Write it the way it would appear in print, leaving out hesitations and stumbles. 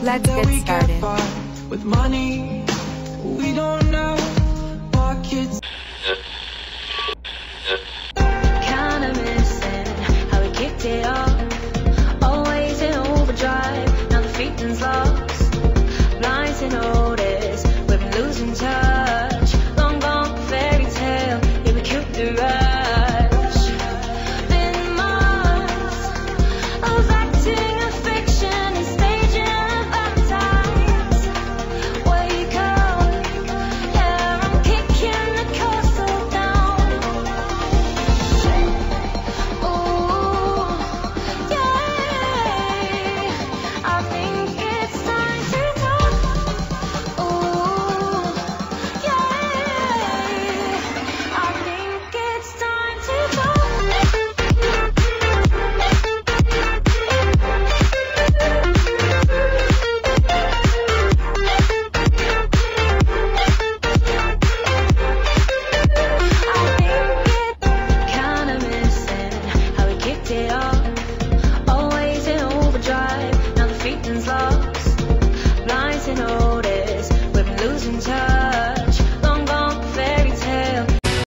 Let's get started. With money, we don't know pockets. Kinda missing how we kicked it off. Always in overdrive, now the feeling's lost. Blind to notice, we've been losing touch. Long gone fairy tale, yeah, we killed the rush. Been months of acting a fiction and staging a Valentine's. Wake up, yeah, I'm kicking the castle down. Ooh, yeah, I think it's time to talk. Ooh, yeah, I think it's time to talk. Kinda missing how we kicked it off. Always in overdrive, now the feeling's lost. Blind to know